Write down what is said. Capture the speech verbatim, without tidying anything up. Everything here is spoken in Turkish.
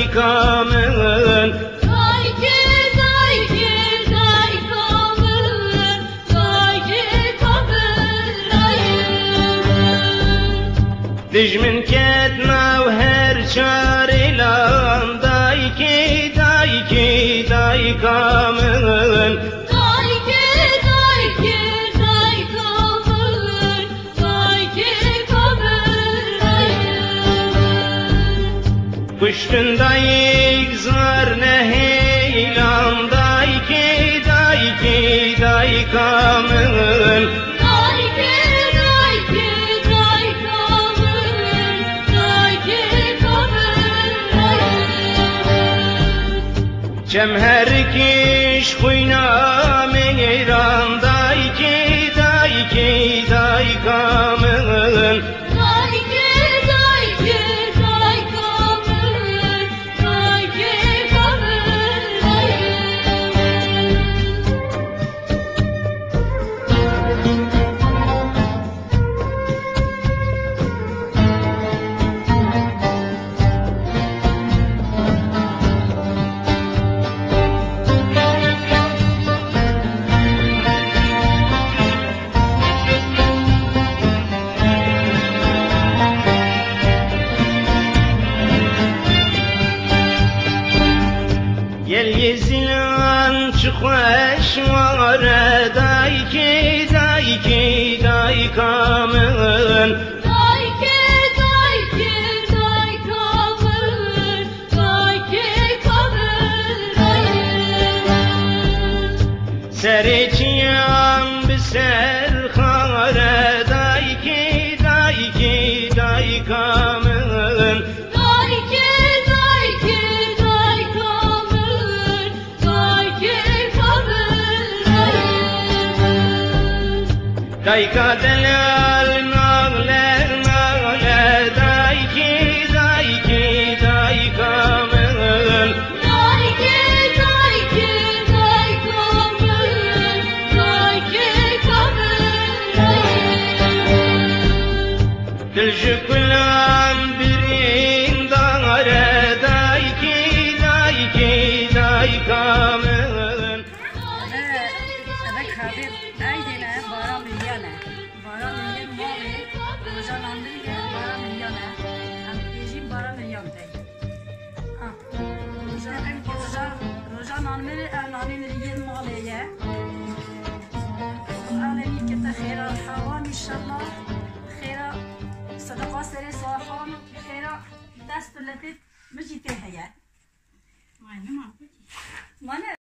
daykamın Dayke dayke daykamın Dayke kabırayımın Dijmin ketnav her çarilan Dayke dayke daykamın Dayke dayke daykamın Dayke kabırayımın Kuştun dayık zar ne heylan Dayke dayke daykamın Dayke dayke daykamın Dayke kabırayımın Cemher kiş kuyna meyran Dayke dayke daykamın Dayke dayke daykamın Dayke Gel yezilan çıkış var Dayke dayke daykamın Dayke dayke daykamın Dayke kabırayımın Serçiyam biser khare Dayke dayke daykamın Dayke dayke daykamın Dayke kabırayımın Dayka delal nağler nağler Dayke dayke daykamın Dayke dayke daykamın Dayke kabırayımın Dilşi kulam birin dağare Dayke dayke daykamın Evek habib aydene bara milyane. Bara milyon mali. Rojanandırge bara milyane. Am ejim bara milyon dey. Ah. Rojan rojan rojanandırge evlanindırge maliye. Alemi kete khira hawan inşallah. Khira sadaqa sere sahan. Khira dest letit mjite heye. Aynen. Mana